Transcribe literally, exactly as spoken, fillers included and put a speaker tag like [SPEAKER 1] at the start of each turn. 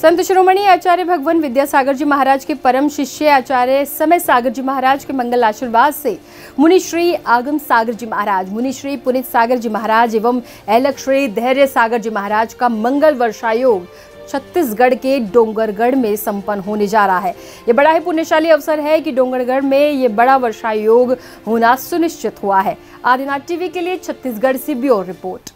[SPEAKER 1] संत शिरोमणि आचार्य भगवान विद्यासागर जी महाराज के परम शिष्य आचार्य समय सागर जी महाराज के मंगल आशीर्वाद से मुनि श्री आगम सागर जी महाराज, मुनि श्री पुनीत सागर जी महाराज एवं ऐलक श्री धैर्य सागर जी महाराज का मंगल वर्षायोग छत्तीसगढ़ के डोंगरगढ़ में संपन्न होने जा रहा है। ये बड़ा ही पुण्यशाली अवसर है कि डोंगरगढ़ में ये बड़ा वर्षायोग होना सुनिश्चित हुआ है। आदिनाथ टीवी के लिए छत्तीसगढ़ से ब्यूरो रिपोर्ट।